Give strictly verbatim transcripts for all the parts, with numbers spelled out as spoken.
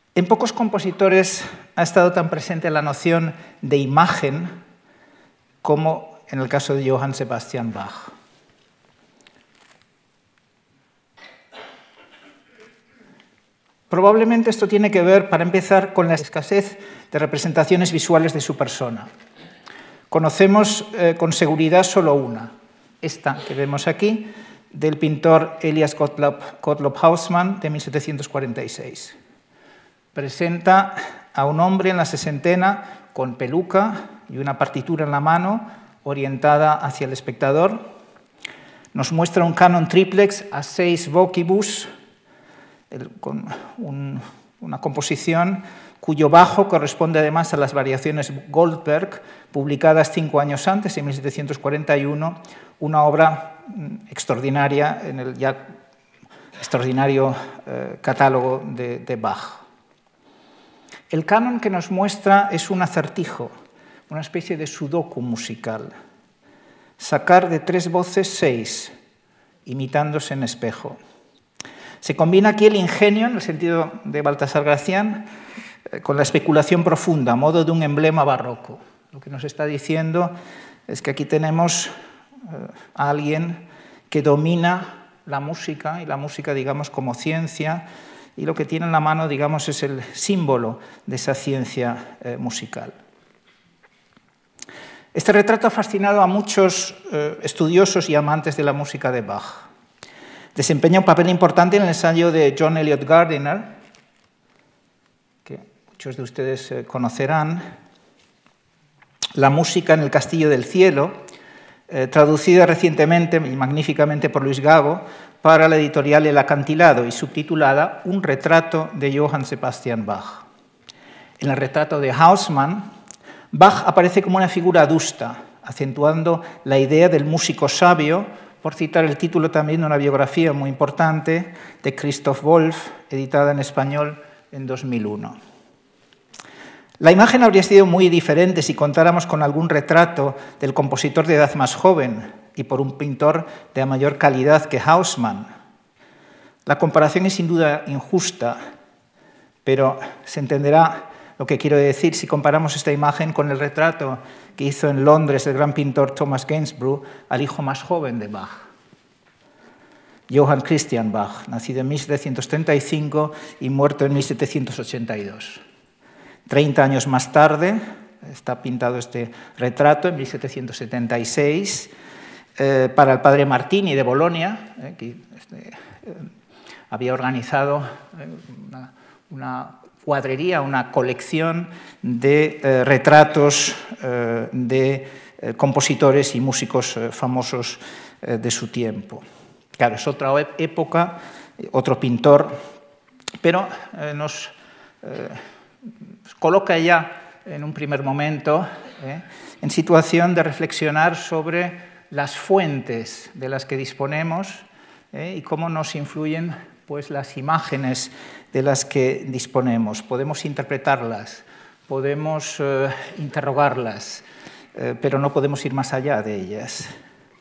En pocos compositores ha estado tan presente la noción de imagen como en el caso de Johann Sebastian Bach. Probablemente esto tiene que ver, para empezar, con la escasez de representaciones visuales de su persona. Conocemos eh, con seguridad solo una, esta que vemos aquí, del pintor Elias Gottlob, Gottlob Hausmann, de mil setecientos cuarenta y seis. Presenta a un hombre en la sesentena con peluca y una partitura en la mano, orientada hacia el espectador. Nos muestra un canon triplex a seis vocibus, el, con un, una composición cuyo bajo corresponde además a las variaciones Goldberg, publicadas cinco años antes, en mil setecientos cuarenta y uno, una obra extraordinaria en el ya extraordinario eh, catálogo de, de Bach. El canon que nos muestra es un acertijo, una especie de sudoku musical. Sacar de tres voces seis, imitándose en espejo. Se combina aquí el ingenio, en el sentido de Baltasar Gracián, con la especulación profunda, a modo de un emblema barroco. Lo que nos está diciendo es que aquí tenemos eh, a alguien que domina la música, y la música, digamos, como ciencia, y lo que tiene en la mano, digamos, es el símbolo de esa ciencia eh, musical. Este retrato ha fascinado a muchos eh, estudiosos y amantes de la música de Bach. Desempeña un papel importante en el ensayo de John Eliot Gardiner, que muchos de ustedes eh, conocerán, La música en el Castillo del Cielo, eh, traducida recientemente y magníficamente por Luis Gago para la editorial El Acantilado y subtitulada Un retrato de Johann Sebastian Bach. En el retrato de Hausmann, Bach aparece como una figura adusta, acentuando la idea del músico sabio, por citar el título también de una biografía muy importante de Christoph Wolff, editada en español en dos mil uno. La imagen habría sido muy diferente si contáramos con algún retrato del compositor de edad más joven y por un pintor de mayor calidad que Hausmann. La comparación es sin duda injusta, pero se entenderá lo que quiero decir si comparamos esta imagen con el retrato que hizo en Londres el gran pintor Thomas Gainsborough al hijo más joven de Bach, Johann Christian Bach, nacido en mil setecientos treinta y cinco y muerto en mil setecientos ochenta y dos. Treinta años más tarde está pintado este retrato, en mil setecientos setenta y seis, eh, para el padre Martini de Bolonia, eh, que este, eh, había organizado eh, una, una cuadrería, una colección de eh, retratos eh, de eh, compositores y músicos eh, famosos eh, de su tiempo. Claro, es otra época, otro pintor, pero eh, nos eh, coloca ya en un primer momento eh, en situación de reflexionar sobre las fuentes de las que disponemos eh, y cómo nos influyen pues, las imágenes de las que disponemos. Podemos interpretarlas, podemos eh, interrogarlas, eh, pero no podemos ir más allá de ellas.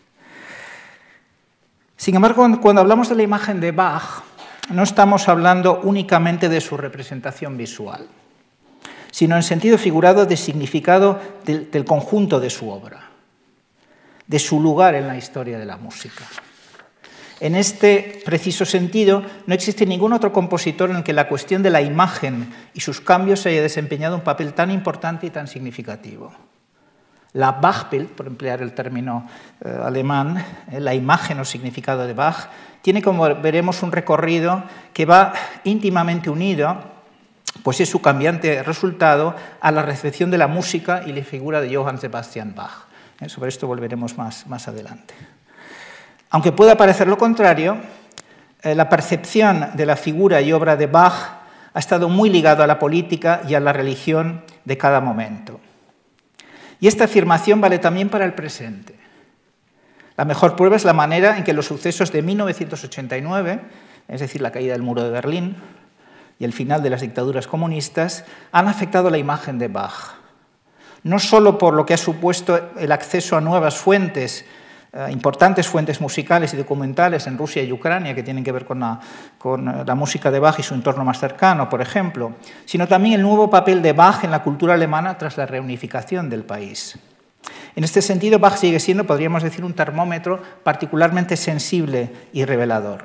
Sin embargo, cuando hablamos de la imagen de Bach, no estamos hablando únicamente de su representación visual, sino en sentido figurado de significado del, del conjunto de su obra, de su lugar en la historia de la música. En este preciso sentido, no existe ningún otro compositor en el que la cuestión de la imagen y sus cambios haya desempeñado un papel tan importante y tan significativo. La Bachbild, por emplear el término eh, alemán, eh, la imagen o significado de Bach, tiene, como veremos, un recorrido que va íntimamente unido, pues es su cambiante resultado, a la recepción de la música y la figura de Johann Sebastian Bach. Eh, sobre esto volveremos más, más adelante. Aunque pueda parecer lo contrario, eh, la percepción de la figura y obra de Bach ha estado muy ligado a la política y a la religión de cada momento. Y esta afirmación vale también para el presente. La mejor prueba es la manera en que los sucesos de mil novecientos ochenta y nueve, es decir, la caída del muro de Berlín y el final de las dictaduras comunistas, han afectado la imagen de Bach. No solo por lo que ha supuesto el acceso a nuevas fuentes eh, importantes fuentes musicales y documentales en Rusia y Ucrania que tienen que ver con la, con la música de Bach y su entorno más cercano, por ejemplo, sino también el nuevo papel de Bach en la cultura alemana tras la reunificación del país. En este sentido, Bach sigue siendo, podríamos decir, un termómetro particularmente sensible y revelador.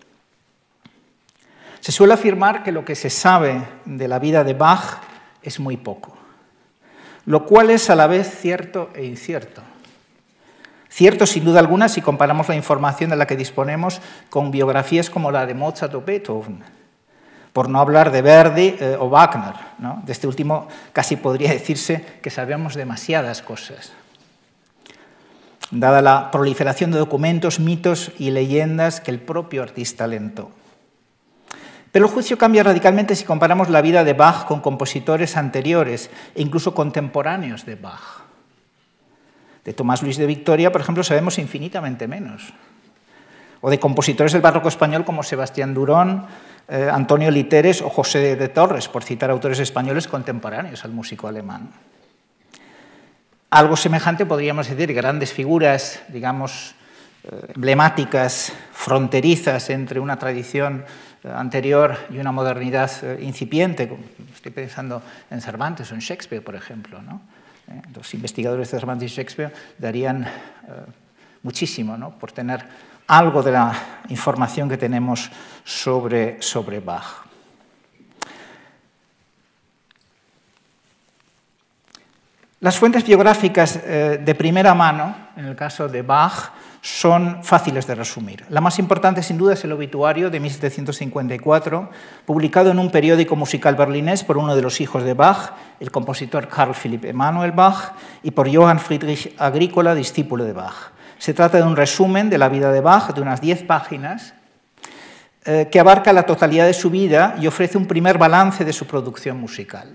Se suele afirmar que lo que se sabe de la vida de Bach es muy poco, lo cual es a la vez cierto e incierto. Cierto, sin duda alguna, si comparamos la información de la que disponemos con biografías como la de Mozart o Beethoven, por no hablar de Verdi eh, o Wagner, ¿no? De este último casi podría decirse que sabemos demasiadas cosas. Dada la proliferación de documentos, mitos y leyendas que el propio artista alentó. Pero el juicio cambia radicalmente si comparamos la vida de Bach con compositores anteriores e incluso contemporáneos de Bach. De Tomás Luis de Victoria, por ejemplo, sabemos infinitamente menos. O de compositores del barroco español como Sebastián Durón, eh, Antonio Literes o José de Torres, por citar autores españoles contemporáneos al músico alemán. Algo semejante podríamos decir, grandes figuras, digamos, emblemáticas, fronterizas entre una tradición anterior y una modernidad incipiente. Estoy pensando en Cervantes o en Shakespeare, por ejemplo, ¿no? Los investigadores de Cervantes y Shakespeare darían eh, muchísimo, ¿no?, por tener algo de la información que tenemos sobre, sobre Bach. Las fuentes biográficas eh, de primera mano, en el caso de Bach, son fáciles de resumir. La más importante, sin duda, es el obituario de mil setecientos cincuenta y cuatro, publicado en un periódico musical berlinés por uno de los hijos de Bach, el compositor Carl Philipp Emanuel Bach, y por Johann Friedrich Agricola, discípulo de Bach. Se trata de un resumen de la vida de Bach, de unas diez páginas, eh, que abarca la totalidad de su vida y ofrece un primer balance de su producción musical.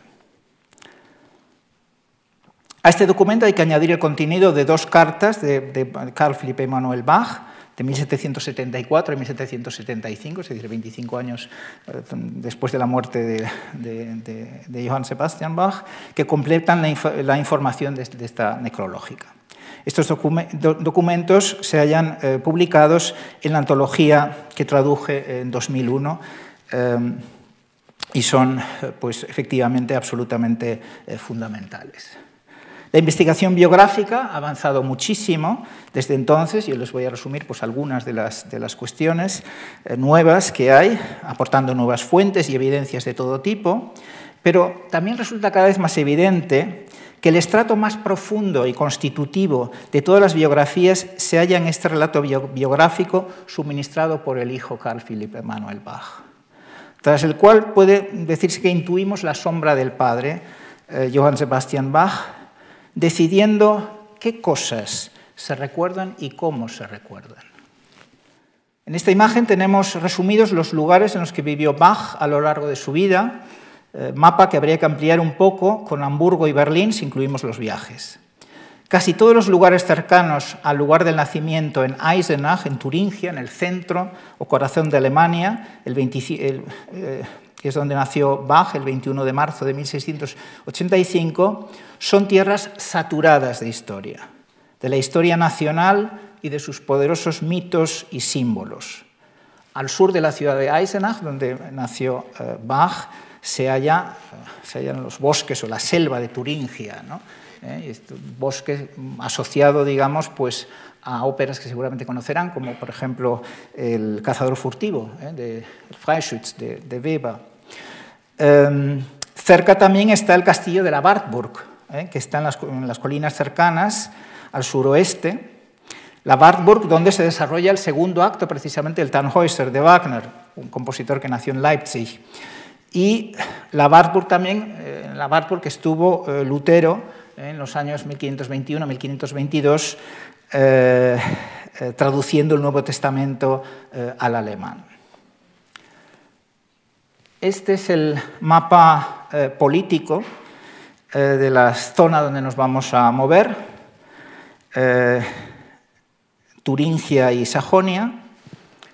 A este documento hay que añadir el contenido de dos cartas de, de Carl Philipp Emanuel Bach, de mil setecientos setenta y cuatro y mil setecientos setenta y cinco, es decir, veinticinco años eh, después de la muerte de, de, de, de Johann Sebastian Bach, que completan la, inf la información de, de esta necrológica. Estos docu do documentos se hallan eh, publicados en la antología que traduje en dos mil uno eh, y son, pues, efectivamente, absolutamente eh, fundamentales. La investigación biográfica ha avanzado muchísimo desde entonces. Yo les voy a resumir, pues, algunas de las, de las cuestiones eh, nuevas que hay, aportando nuevas fuentes y evidencias de todo tipo, pero también resulta cada vez más evidente que el estrato más profundo y constitutivo de todas las biografías se halla en este relato bio biográfico suministrado por el hijo Carl Philipp Emanuel Bach, tras el cual puede decirse que intuimos la sombra del padre, eh, Johann Sebastian Bach, decidiendo qué cosas se recuerdan y cómo se recuerdan. En esta imagen tenemos resumidos los lugares en los que vivió Bach a lo largo de su vida, eh, mapa que habría que ampliar un poco con Hamburgo y Berlín si incluimos los viajes. Casi todos los lugares cercanos al lugar del nacimiento en Eisenach, en Turingia, en el centro o corazón de Alemania, el veinticinco, el, eh, que es donde nació Bach, el veintiuno de marzo de mil seiscientos ochenta y cinco, son tierras saturadas de historia, de la historia nacional y de sus poderosos mitos y símbolos. Al sur de la ciudad de Eisenach, donde nació eh, Bach, se, halla, se hallan los bosques o la selva de Turingia, ¿no? Eh, este bosque asociado, digamos, pues, a óperas que seguramente conocerán, como por ejemplo El cazador furtivo, eh, de Freischütz, de, de Weber. Eh, cerca también está el castillo de la Wartburg, eh, que está en las, en las colinas cercanas al suroeste. La Wartburg, donde se desarrolla el segundo acto precisamente del Tannhäuser de Wagner, un compositor que nació en Leipzig. Y la Wartburg también, eh, en la Wartburg estuvo eh, Lutero eh, en los años mil quinientos veintiuno a mil quinientos veintidós, eh, eh, traduciendo el Nuevo Testamento eh, al alemán. Este es el mapa eh, político eh, de la zona donde nos vamos a mover, eh, Turingia y Sajonia.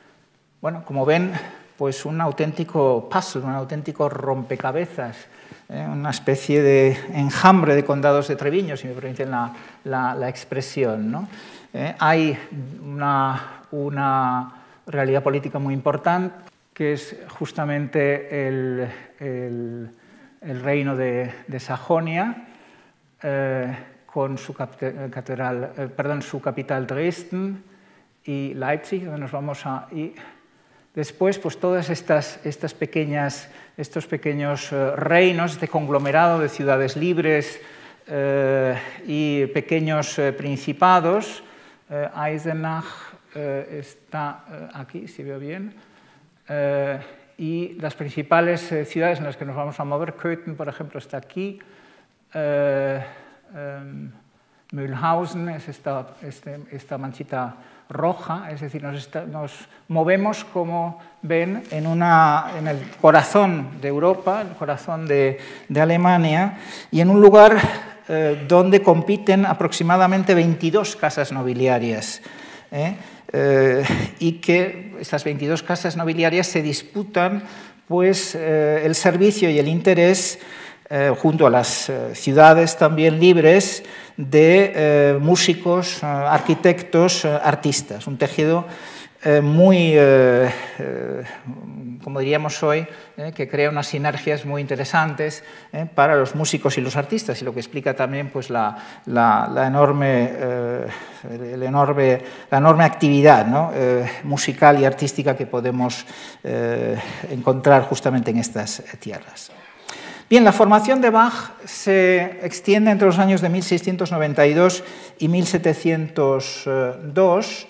Bueno, como ven, pues un auténtico puzzle, un auténtico rompecabezas eh, una especie de enjambre de condados de Treviño, si me permiten la, la, la expresión, ¿no? Eh, hay una, una realidad política muy importante, que es justamente el, el, el reino de, de Sajonia, eh, con su, catedral, eh, perdón, su capital Dresden y Leipzig, donde nos vamos a... Y después, pues todas estas, estas pequeñas, estos pequeños eh, reinos, este conglomerado de ciudades libres eh, y pequeños eh, principados. Eh, Eisenach eh, está eh, aquí, si veo bien. Eh, y las principales eh, ciudades en las que nos vamos a mover, Köthen, por ejemplo, está aquí. Eh, eh, Mühlhausen es esta, este, esta manchita roja, es decir, nos, está, nos movemos, como ven, en, una, en el corazón de Europa, el corazón de, de Alemania, y en un lugar eh, donde compiten aproximadamente veintidós casas nobiliarias, ¿eh? Eh, y que estas veintidós casas nobiliarias se disputan pues, eh, el servicio y el interés, eh, junto a las eh, ciudades también libres, de eh, músicos, eh, arquitectos, eh, artistas. Un tejido eh, muy, eh, eh, como diríamos hoy, eh, que crea unas sinergias muy interesantes eh, para los músicos y los artistas, y lo que explica también pues, la, la, la, enorme, eh, el enorme, la enorme actividad, ¿no? eh, musical y artística que podemos eh, encontrar justamente en estas tierras. Bien, la formación de Bach se extiende entre los años de mil seiscientos noventa y dos y mil setecientos dos.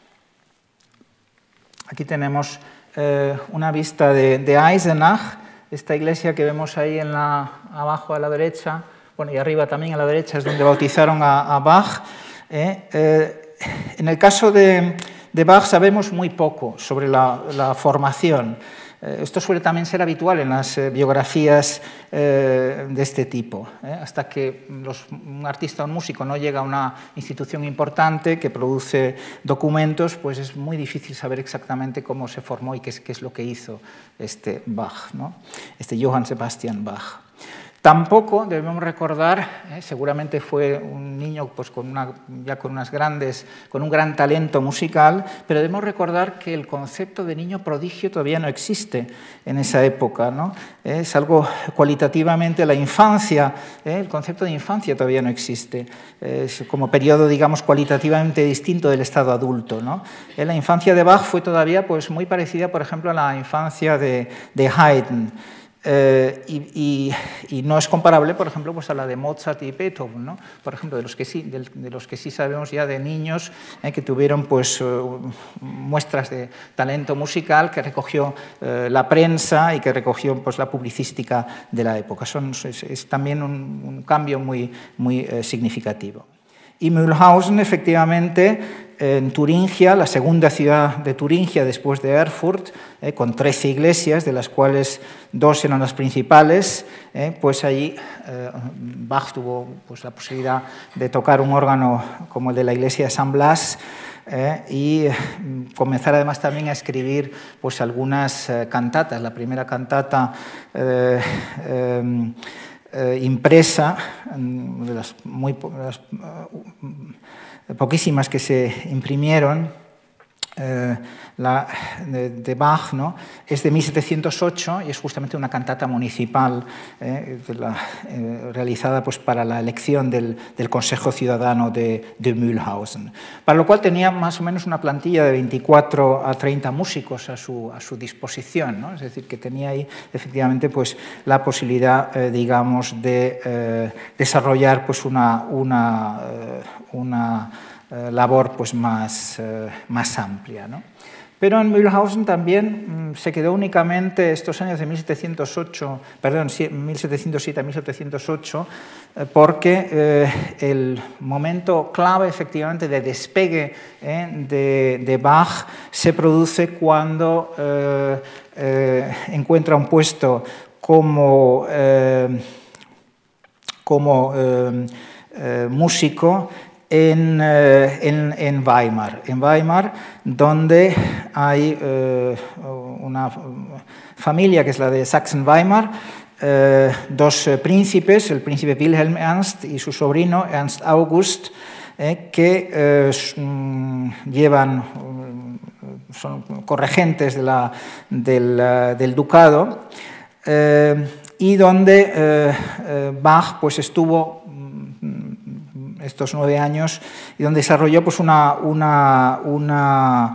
Aquí tenemos eh, una vista de, de Eisenach, esta iglesia que vemos ahí en la, abajo a la derecha, bueno, y arriba también a la derecha es donde bautizaron a, a Bach. Eh, eh, en el caso de, de Bach sabemos muy poco sobre la, la formación. Esto suele también ser habitual en las biografías eh, de este tipo. ¿eh? Hasta que los, un artista o un músico no llega a una institución importante que produce documentos, pues es muy difícil saber exactamente cómo se formó y qué es, qué es lo que hizo este Bach, ¿no? Este Johann Sebastian Bach. Tampoco debemos recordar, eh, seguramente fue un niño pues, con una, ya con, unas grandes, con un gran talento musical, pero debemos recordar que el concepto de niño prodigio todavía no existe en esa época, ¿no? Eh, es algo cualitativamente, la infancia, eh, el concepto de infancia todavía no existe, eh, es como periodo, digamos, cualitativamente distinto del estado adulto, ¿no? Eh, la infancia de Bach fue todavía pues, muy parecida, por ejemplo, a la infancia de, de Haydn. Eh, y, y, y no es comparable, por ejemplo, pues a la de Mozart y Beethoven, ¿no? Por ejemplo, de los que sí, de, de los que sí sabemos ya de niños eh, que tuvieron pues, uh, muestras de talento musical que recogió uh, la prensa y que recogió pues, la publicística de la época. Son, es, es también un, un cambio muy, muy eh, significativo. Y Mühlhausen, efectivamente, en Turingia, la segunda ciudad de Turingia después de Erfurt, eh, con trece iglesias, de las cuales dos eran las principales, eh, pues allí eh, Bach tuvo pues, la posibilidad de tocar un órgano como el de la iglesia de San Blas, eh, y comenzar además también a escribir pues, algunas eh, cantatas. La primera cantata eh, eh, Eh, impresa, de las, muy, de las uh, poquísimas que se imprimieron, eh, la, de, de Bach, ¿no? Es de mil setecientos ocho y es justamente una cantata municipal eh, de la, eh, realizada pues, para la elección del, del Consejo Ciudadano de, de Mühlhausen, para lo cual tenía más o menos una plantilla de veinticuatro a treinta músicos a su, a su disposición, ¿no? Es decir, que tenía ahí efectivamente pues, la posibilidad, eh, digamos, de eh, desarrollar pues, una, una, eh, una eh, labor pues, más, eh, más amplia, ¿no? Pero en Mühlhausen también mmm, se quedó únicamente estos años de mil setecientos ocho, perdón, mil setecientos siete a mil setecientos ocho, eh, porque eh, el momento clave efectivamente de despegue eh, de, de Bach se produce cuando eh, eh, encuentra un puesto como, eh, como eh, eh, músico En, en, en Weimar, en Weimar, donde hay eh, una familia que es la de Sachsen-Weimar, eh, dos eh, príncipes, el príncipe Wilhelm Ernst y su sobrino Ernst August, eh, que eh, llevan, son corregentes de la, del, del ducado, eh, y donde eh, eh, Bach pues, estuvo estos nueve años y donde desarrolló pues, una, una, una,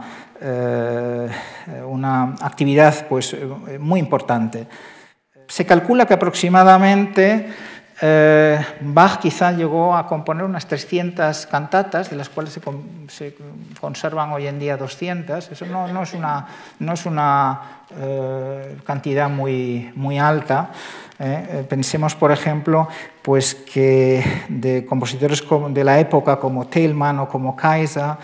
eh, una actividad pues, muy importante. Se calcula que aproximadamente eh, Bach quizá llegó a componer unas trescientas cantatas, de las cuales se, con, se conservan hoy en día doscientas. Eso no, no es una, no es una eh, cantidad muy, muy alta. Eh, pensemos, por ejemplo, pues que de compositores de la época como Telemann o como Kaiser,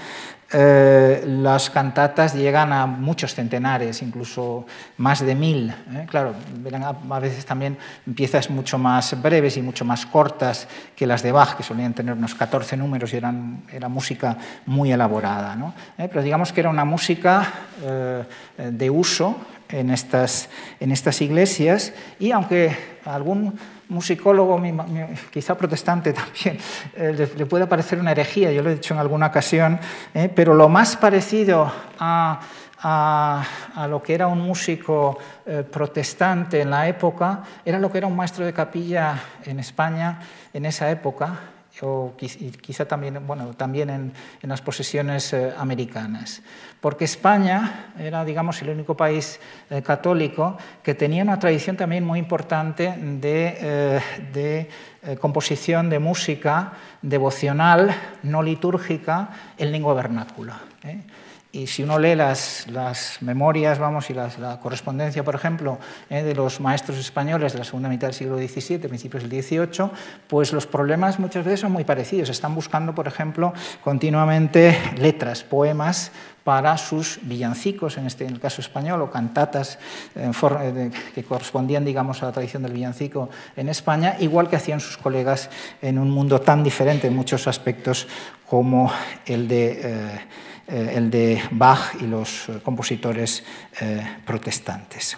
eh, las cantatas llegan a muchos centenares, incluso más de mil. ¿eh? Claro, verán a veces también piezas mucho más breves y mucho más cortas que las de Bach, que solían tener unos catorce números y eran, era música muy elaborada, ¿no? ¿Eh? Pero digamos que era una música eh, de uso en estas, en estas iglesias, y aunque algún musicólogo, quizá protestante también, eh, le, le puede parecer una herejía, yo lo he dicho en alguna ocasión, eh, pero lo más parecido a, a, a lo que era un músico eh, protestante en la época era lo que era un maestro de capilla en España en esa época, o quizá también, bueno, también en, en las posesiones eh, americanas. Porque España era, digamos, el único país eh, católico que tenía una tradición también muy importante de, eh, de eh, composición de música devocional, no litúrgica, en lengua vernácula. ¿eh? Y si uno lee las, las memorias, vamos, y las, la correspondencia, por ejemplo, eh, de los maestros españoles de la segunda mitad del siglo diecisiete, principios del dieciocho, pues los problemas muchas veces son muy parecidos. Están buscando, por ejemplo, continuamente letras, poemas para sus villancicos, en, este, en el caso español, o cantatas eh, for, eh, que correspondían, digamos, a la tradición del villancico en España, igual que hacían sus colegas en un mundo tan diferente en muchos aspectos como el de... Eh, el de Bach y los compositores eh, protestantes.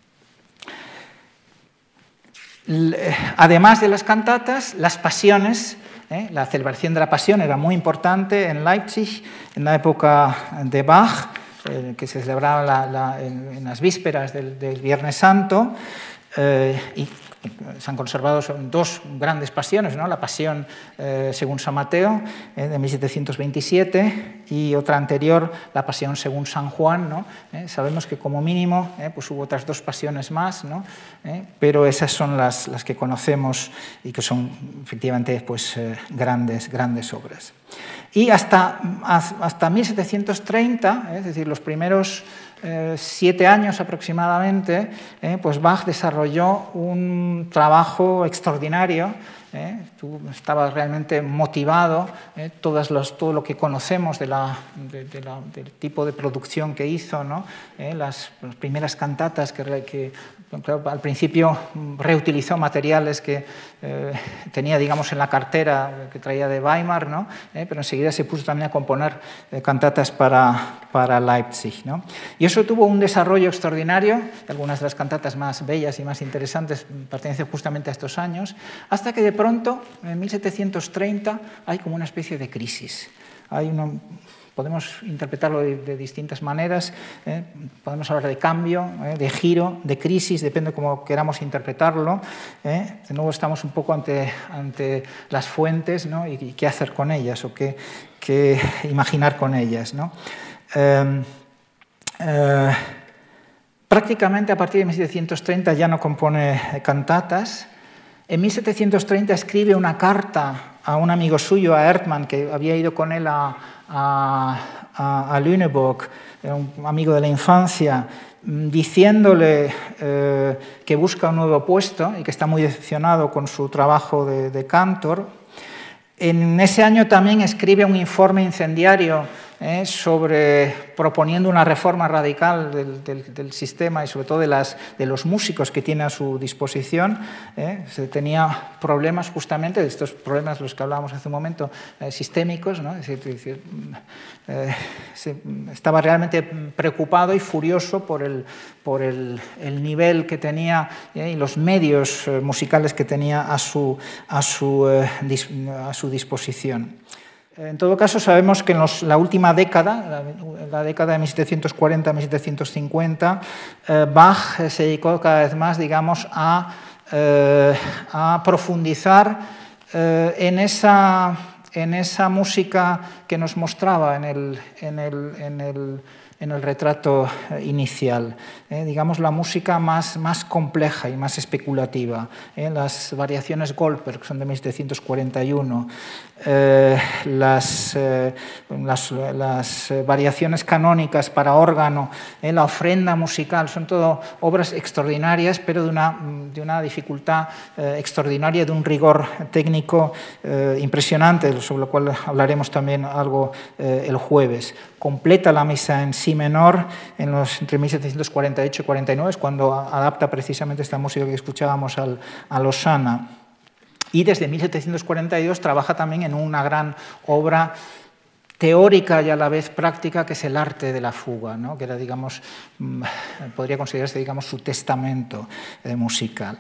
Además de las cantatas, las pasiones, eh, la celebración de la pasión era muy importante en Leipzig, en la época de Bach, eh, que se celebraba la, la, en, en las vísperas del, del Viernes Santo, eh, y se han conservado dos grandes pasiones, ¿no? La pasión eh, según San Mateo, eh, de mil setecientos veintisiete, y otra anterior, la pasión según San Juan, ¿no? Eh, sabemos que como mínimo eh, pues hubo otras dos pasiones más, ¿no? eh, pero esas son las, las que conocemos y que son efectivamente pues, eh, grandes, grandes obras. Y hasta, hasta mil setecientos treinta, eh, es decir, los primeros eh, siete años aproximadamente, eh, pues Bach desarrolló un trabajo extraordinario. Eh, estaba realmente motivado, eh, todas los, todo lo que conocemos de la, de, de la, del tipo de producción que hizo, ¿no? eh, las, las primeras cantatas que, que al principio reutilizó materiales que eh, tenía, digamos, en la cartera que traía de Weimar, ¿no? eh, pero enseguida se puso también a componer eh, cantatas para, para Leipzig, ¿no? Y eso tuvo un desarrollo extraordinario, algunas de las cantatas más bellas y más interesantes pertenecen justamente a estos años, hasta que de pronto, en mil setecientos treinta, hay como una especie de crisis. Hay una, podemos interpretarlo de, de distintas maneras, eh, podemos hablar de cambio, eh, de giro, de crisis, depende de cómo queramos interpretarlo. Eh. De nuevo estamos un poco ante, ante las fuentes, ¿no? y, y qué hacer con ellas o qué, qué imaginar con ellas, ¿no? Eh, eh, prácticamente a partir de mil setecientos treinta ya no compone cantatas. En mil setecientos treinta escribe una carta a un amigo suyo, a Erdmann, que había ido con él a, a, a, a Lüneburg, un amigo de la infancia, diciéndole eh, que busca un nuevo puesto y que está muy decepcionado con su trabajo de, de cantor. En ese año también escribe un informe incendiario eh, sobre proponiendo una reforma radical del, del, del sistema y sobre todo de, las, de los músicos que tiene a su disposición. Eh, se tenía problemas justamente, de estos problemas los que hablábamos hace un momento, eh, sistémicos, ¿no? Es decir, es decir, eh, se, estaba realmente preocupado y furioso por el, por el, el nivel que tenía eh, y los medios eh, musicales que tenía a su, a su, eh, dis, a su disposición. En todo caso, sabemos que en los, la última década, la, la década de mil setecientos cuarenta a mil setecientos cincuenta, eh, Bach se dedicó cada vez más, digamos, a, eh, a profundizar eh, en, esa, en esa música que nos mostraba en el, en el, en el, en el retrato inicial, eh, digamos la música más, más compleja y más especulativa, eh, las variaciones Goldberg son de mil setecientos cuarenta y uno, eh, las, eh, las, las variaciones canónicas para órgano, eh, la ofrenda musical, son todo obras extraordinarias, pero de una, de una dificultad eh, extraordinaria, de un rigor técnico eh, impresionante, sobre lo cual hablaremos también algo eh, el jueves. Completa la misa en si menor en los, entre mil setecientos cuarenta y ocho y cuarenta y nueve, es cuando adapta precisamente esta música que escuchábamos al, a Lausana. Y desde mil setecientos cuarenta y dos trabaja también en una gran obra teórica y a la vez práctica, que es el arte de la fuga, ¿no? Que era, digamos, podría considerarse, digamos, su testamento eh, musical.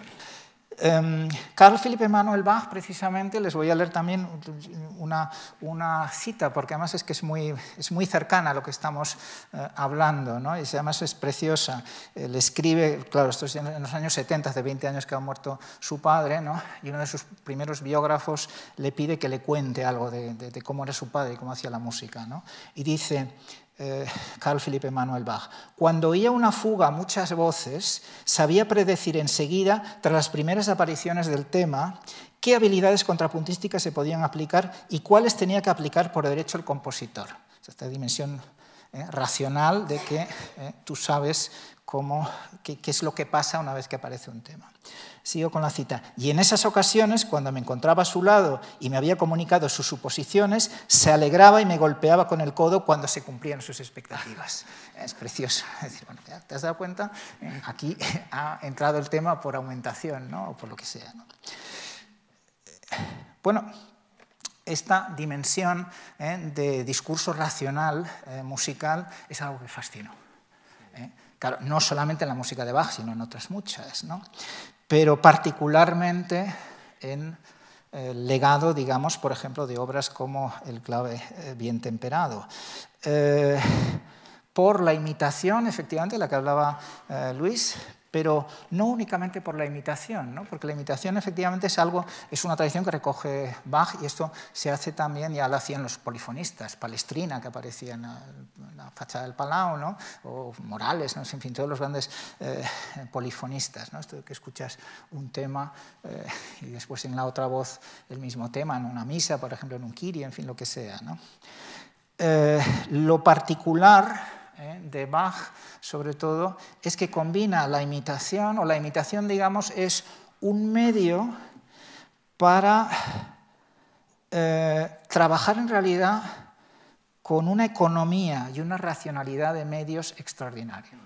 Um, Carl Philipp Emanuel Bach, precisamente, les voy a leer también una, una cita, porque además es que es muy, es muy cercana a lo que estamos uh, hablando, ¿no? Y además es preciosa. Eh, le escribe, claro, esto es en los años setenta, hace veinte años que ha muerto su padre, ¿no? Y uno de sus primeros biógrafos le pide que le cuente algo de, de, de cómo era su padre y cómo hacía la música, ¿no? Y dice... Eh, Carl Philipp Emanuel Bach: cuando oía una fuga a muchas voces, sabía predecir enseguida, tras las primeras apariciones del tema, qué habilidades contrapuntísticas se podían aplicar y cuáles tenía que aplicar por derecho el compositor. Esta dimensión eh, racional de que eh, tú sabes cómo, qué, qué es lo que pasa una vez que aparece un tema. Sigo con la cita. Y en esas ocasiones, cuando me encontraba a su lado y me había comunicado sus suposiciones, se alegraba y me golpeaba con el codo cuando se cumplían sus expectativas. Es precioso. Es decir, bueno, ¿te has dado cuenta? Aquí ha entrado el tema por aumentación, ¿no? O por lo que sea, ¿no? Bueno, esta dimensión eh, de discurso racional eh, musical es algo que fascinó. ¿eh? Claro, no solamente en la música de Bach, sino en otras muchas, ¿no? Pero particularmente en el legado, digamos, por ejemplo, de obras como El clave bien temperado. Eh, por la imitación, efectivamente, de la que hablaba eh, Luis, pero no únicamente por la imitación, ¿no? Porque la imitación efectivamente es algo, es una tradición que recoge Bach, y esto se hace también, ya lo hacían los polifonistas, Palestrina, que aparecía en la, en la fachada del Palau, ¿no? O Morales, ¿no? En fin, todos los grandes eh, polifonistas, ¿no? Esto de que escuchas un tema eh, y después en la otra voz el mismo tema, en una misa, por ejemplo, en un Kyrie, en fin, lo que sea, ¿no? Eh, lo particular Eh, de Bach, sobre todo, es que combina la imitación, o la imitación, digamos, es un medio para eh, trabajar en realidad con una economía y una racionalidad de medios extraordinaria.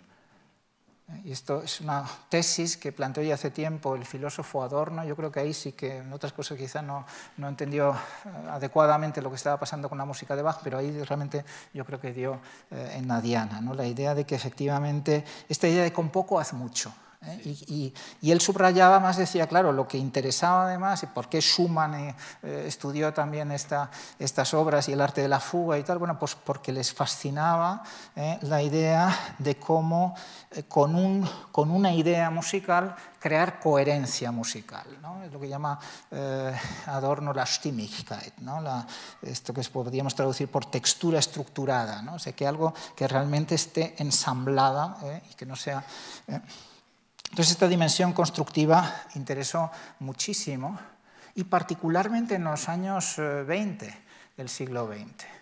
Y esto es una tesis que planteó ya hace tiempo el filósofo Adorno. Yo creo que ahí sí que en otras cosas quizá no, no entendió adecuadamente lo que estaba pasando con la música de Bach, pero ahí realmente yo creo que dio eh, en la diana, ¿no? La idea de que efectivamente, esta idea de con poco haz mucho. ¿eh? Y, y, y él subrayaba más, decía, claro, lo que interesaba además, y por qué Schumann eh, estudió también esta, estas obras y el arte de la fuga y tal, bueno, pues porque les fascinaba eh, la idea de cómo eh, con, un, con una idea musical crear coherencia musical, ¿no? Es lo que llama eh, Adorno la Stimmigkeit, ¿no? La, esto que podríamos traducir por textura estructurada, ¿no? O sea, que algo que realmente esté ensamblada eh, y que no sea... Eh, Entonces, esta dimensión constructiva interesó muchísimo, y particularmente en los años veinte del siglo veinte.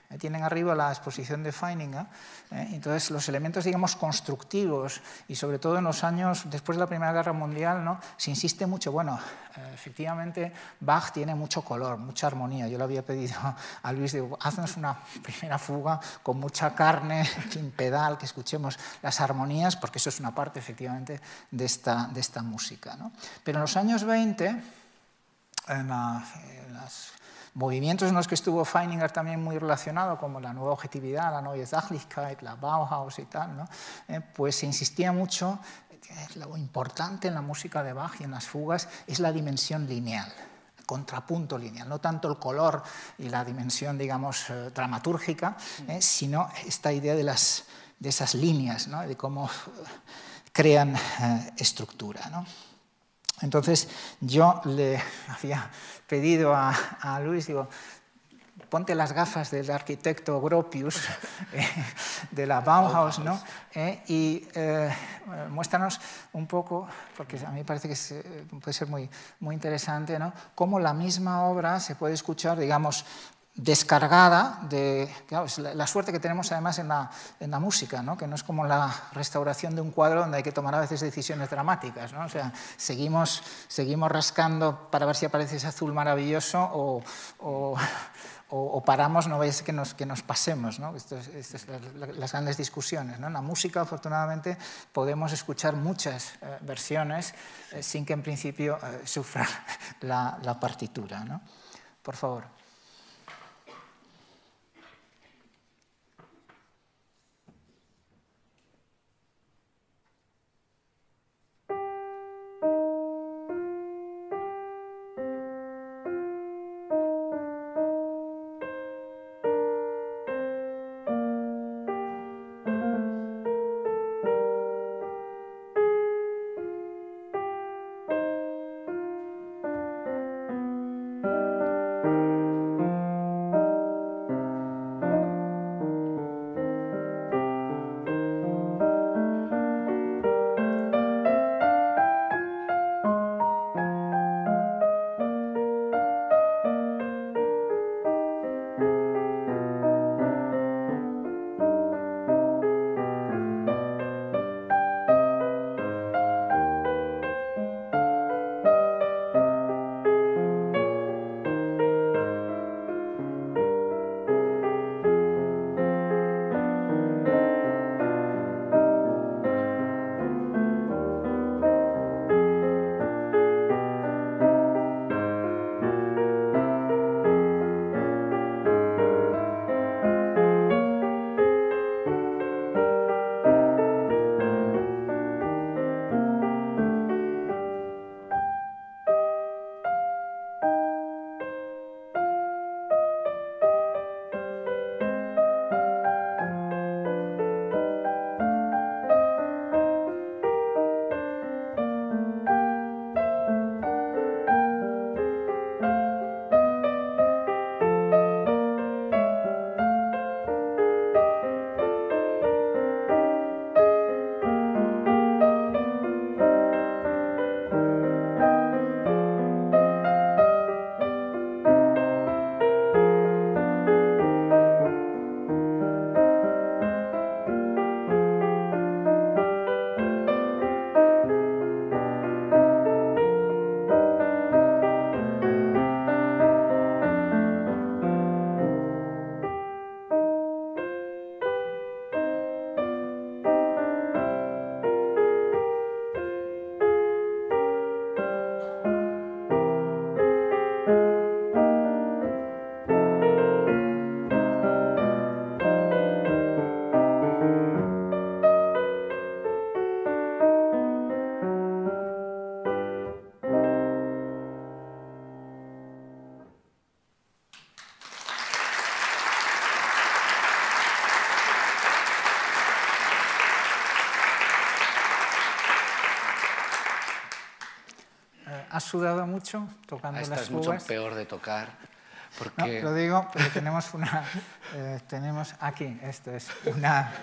Eh, tienen arriba la exposición de Feininger. Eh, entonces, los elementos, digamos, constructivos, y sobre todo en los años después de la Primera Guerra Mundial, ¿no?, se insiste mucho. Bueno, eh, efectivamente, Bach tiene mucho color, mucha armonía. Yo le había pedido a Luis, digo, haznos una primera fuga con mucha carne, sin pedal, que escuchemos las armonías, porque eso es una parte, efectivamente, de esta, de esta música, ¿no? Pero en los años veinte, en, la, en los movimientos en los que estuvo Feininger también muy relacionado, como la nueva objetividad, la Neue Sachlichkeit, la Bauhaus y tal, ¿no?, eh, pues se insistía mucho. Lo importante en la música de Bach y en las fugas es la dimensión lineal, el contrapunto lineal, no tanto el color y la dimensión, digamos, eh, dramatúrgica, eh, sino esta idea de, las, de esas líneas, ¿no?, de cómo crean eh, estructura, ¿no? Entonces, yo le había pedido a, a Luis, digo, ponte las gafas del arquitecto Gropius, eh, de la Bauhaus, ¿no? Eh, y eh, muéstranos un poco, porque a mí me parece que es, puede ser muy, muy interesante, ¿no?, cómo la misma obra se puede escuchar, digamos, descargada de, claro, es la, la suerte que tenemos además en la, en la música, ¿no?, que no es como la restauración de un cuadro donde hay que tomar a veces decisiones dramáticas, ¿no? O sea, seguimos, seguimos rascando para ver si aparece ese azul maravilloso o, o, o, o paramos, no veis que nos, que nos pasemos, ¿no? Esto es, esto es la, la, las grandes discusiones, ¿no? En la música, afortunadamente, podemos escuchar muchas eh, versiones eh, sin que en principio eh, sufra la, la partitura, ¿no? Por favor. ¿Has sudado mucho tocando Esta las es fugas? mucho peor de tocar. Porque... No, lo digo porque tenemos una, eh, tenemos aquí, esto es una,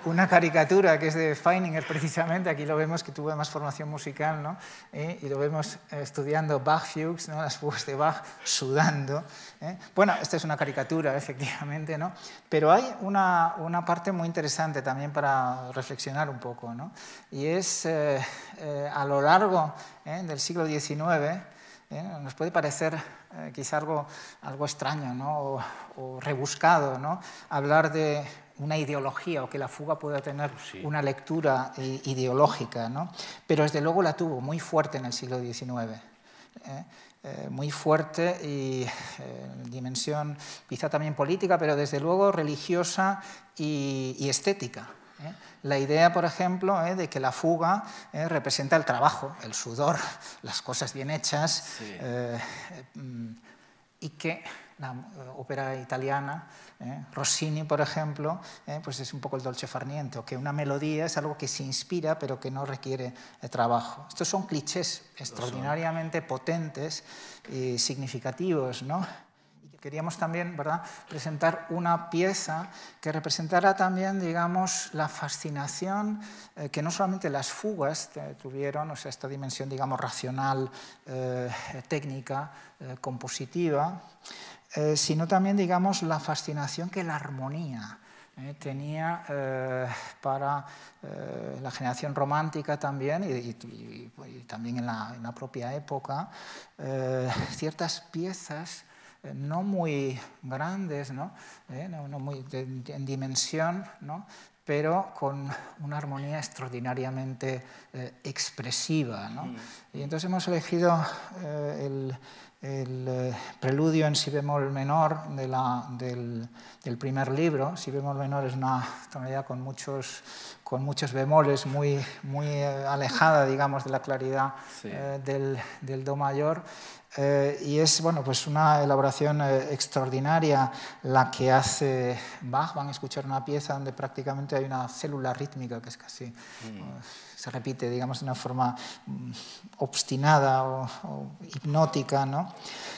una caricatura que es de Feininger precisamente, aquí lo vemos que tuvo más formación musical, ¿no? ¿Eh? Y lo vemos estudiando Bach Fugues, ¿no? Las fugas de Bach, sudando. ¿Eh? Bueno, esta es una caricatura, efectivamente, ¿no? Pero hay una, una parte muy interesante también para reflexionar un poco, ¿no? Y es eh, eh, a lo largo eh, del siglo diecinueve, ¿eh? Nos puede parecer eh, quizá algo, algo extraño, ¿no? o, o rebuscado, ¿no? Hablar de una ideología o que la fuga pueda tener sí. una lectura ideológica, ¿no? Pero desde luego la tuvo muy fuerte en el siglo diecinueve. ¿eh? Eh, muy fuerte y eh, dimensión quizá también política, pero desde luego religiosa y, y estética. ¿Eh? La idea, por ejemplo, ¿eh? de que la fuga ¿eh? representa el trabajo, el sudor, las cosas bien hechas, sí. eh, eh, y que la ópera italiana, ¿eh? Rossini, por ejemplo, ¿eh? pues es un poco el dolce far niente, o que una melodía es algo que se inspira pero que no requiere eh, trabajo. Estos son clichés extraordinariamente potentes y significativos, ¿no? Queríamos también, ¿verdad?, presentar una pieza que representara también, digamos, la fascinación eh, que no solamente las fugas eh, tuvieron, o sea, esta dimensión, digamos, racional, eh, técnica, eh, compositiva, eh, sino también, digamos, la fascinación que la armonía eh, tenía eh, para eh, la generación romántica también, y, y, y, y también en la, en la propia época, eh, ciertas piezas no muy grandes, ¿no? Eh, no, no muy de, de, en dimensión, ¿no? Pero con una armonía extraordinariamente eh, expresiva, ¿no? Mm. Y entonces hemos elegido eh, el, el eh, preludio en si bemol menor de la, del, del primer libro. Si bemol menor es una tonalidad con muchos, con muchos bemoles, muy, muy eh, alejada, digamos, de la claridad sí. eh, del, del do mayor. Eh, y es bueno, pues una elaboración eh, extraordinaria la que hace Bach. Van a escuchar una pieza donde prácticamente hay una célula rítmica que es casi, mm. uh, se repite, digamos, de una forma um, obstinada o, o hipnótica, ¿no?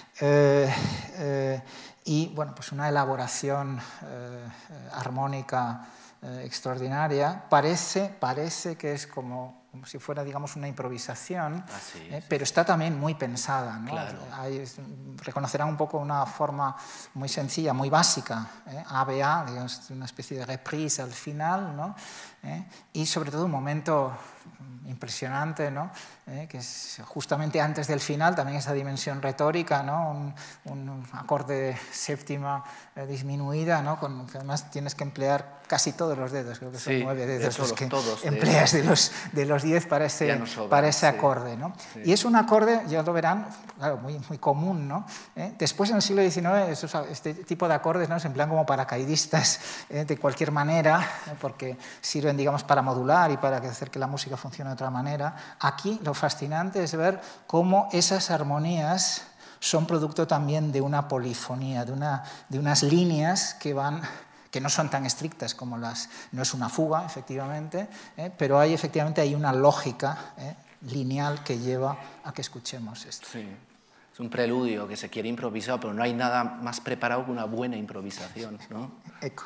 Eh, eh, y bueno, pues una elaboración eh, armónica eh, extraordinaria. Parece, parece que es como como si fuera, digamos, una improvisación, ah, sí, eh, sí, pero está también muy pensada, ¿no? Claro. Hay, reconocerán un poco una forma muy sencilla, muy básica, ¿eh? A B A, digamos, una especie de reprise al final, ¿no? ¿Eh? Y sobre todo un momento impresionante, ¿no? ¿Eh? Que es justamente antes del final, también esa dimensión retórica, ¿no? Un, un acorde séptima eh, disminuida, ¿no? Con, que además tienes que emplear casi todos los dedos, creo que son sí, nueve dedos de los que todos, empleas de, de los de los diez para ese, no sobra, para ese sí. acorde, ¿no? Sí. Y es un acorde, ya lo verán, claro, muy, muy común, ¿no? ¿Eh? Después en el siglo diecinueve esos, este tipo de acordes, ¿no?, se emplean como paracaidistas ¿eh? de cualquier manera, ¿eh? porque sirven, digamos, para modular y para hacer que la música funcione de otra manera. Aquí lo fascinante es ver cómo esas armonías son producto también de una polifonía, de, una, de unas líneas que van, que no son tan estrictas como las... No es una fuga, efectivamente, ¿eh? pero hay, efectivamente hay una lógica ¿eh? lineal que lleva a que escuchemos esto. Sí. Es un preludio que se quiere improvisar, pero no hay nada más preparado que una buena improvisación, ¿no? Eco.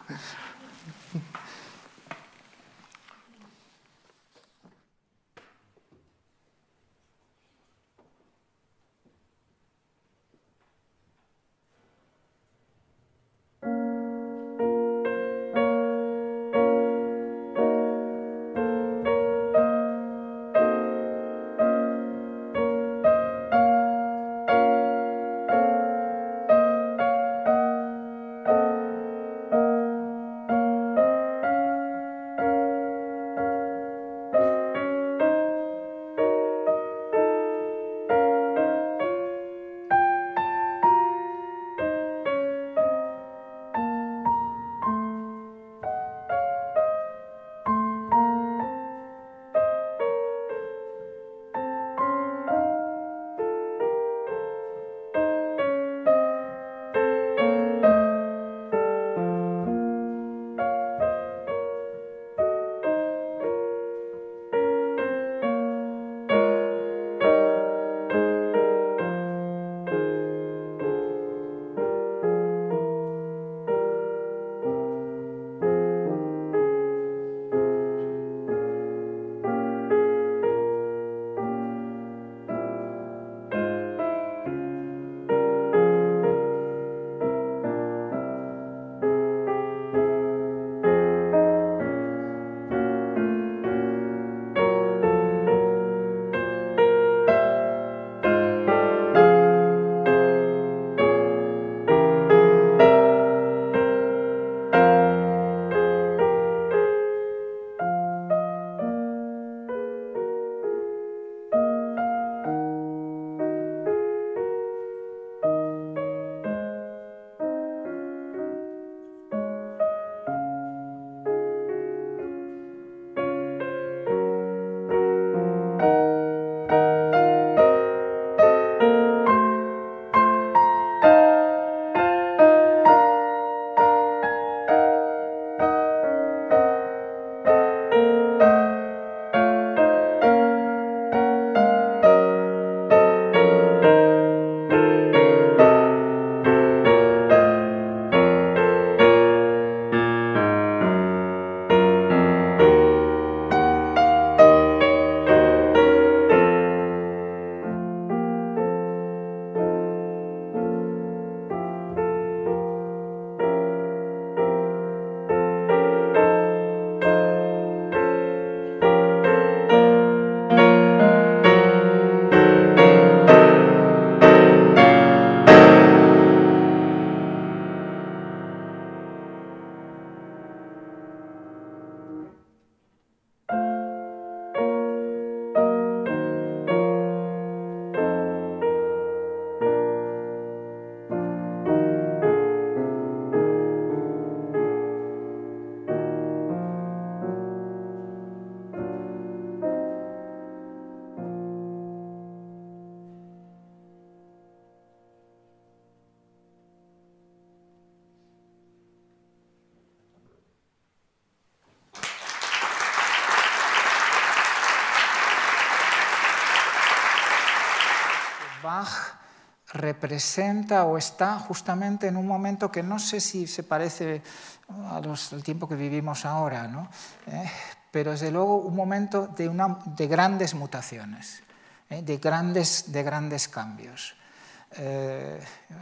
Bach representa o está justamente en un momento que no sé si se parece a los, al tiempo que vivimos ahora, ¿no? ¿Eh? Pero desde luego un momento de, una, de grandes mutaciones, ¿eh? de, grandes, de grandes cambios. Eh,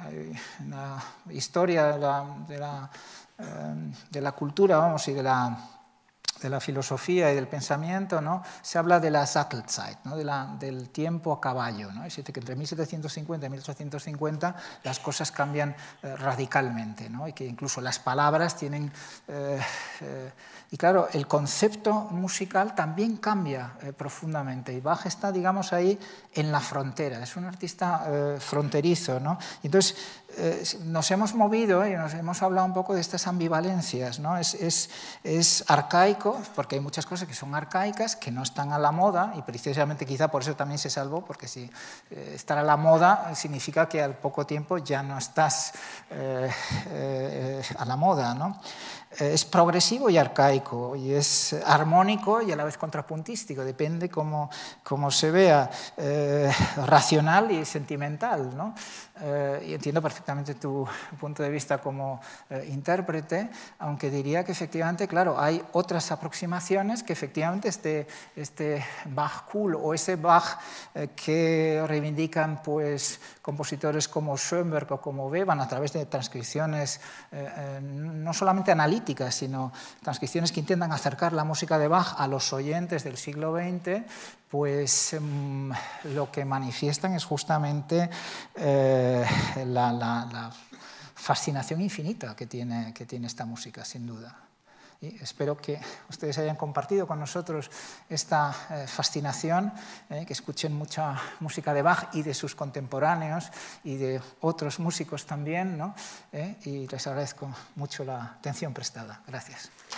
la historia de la, de, la, eh, de la cultura, vamos, y de la, de la filosofía y del pensamiento, ¿no? Se habla de la Sattelzeit, ¿no? de la, del tiempo a caballo, ¿no? Es decir, que entre mil setecientos cincuenta y mil ochocientos cincuenta las cosas cambian eh, radicalmente, ¿no? Y que incluso las palabras tienen... Eh, eh, y claro, el concepto musical también cambia eh, profundamente, y Bach está, digamos, ahí en la frontera, es un artista eh, fronterizo, ¿no? Y entonces eh, nos hemos movido y nos hemos hablado un poco de estas ambivalencias, ¿no? Es, es, es arcaico, porque hay muchas cosas que son arcaicas, que no están a la moda, y precisamente quizá por eso también se salvó, porque si eh, estar a la moda significa que al poco tiempo ya no estás eh, eh, a la moda, ¿no? Es progresivo y arcaico, y es armónico y a la vez contrapuntístico, depende cómo, cómo se vea, eh, racional y sentimental, ¿no? Eh, y entiendo perfectamente tu punto de vista como eh, intérprete, aunque diría que efectivamente, claro, hay otras aproximaciones que efectivamente este, este Bach cool o ese Bach eh, que reivindican pues, compositores como Schoenberg o como Webern a través de transcripciones eh, eh, no solamente analíticas, sino transcripciones que intentan acercar la música de Bach a los oyentes del siglo veinte, pues mmm, lo que manifiestan es justamente eh, la, la, la fascinación infinita que tiene, que tiene esta música, sin duda. Y espero que ustedes hayan compartido con nosotros esta eh, fascinación, eh, que escuchen mucha música de Bach y de sus contemporáneos y de otros músicos también, ¿no? Eh, y les agradezco mucho la atención prestada. Gracias.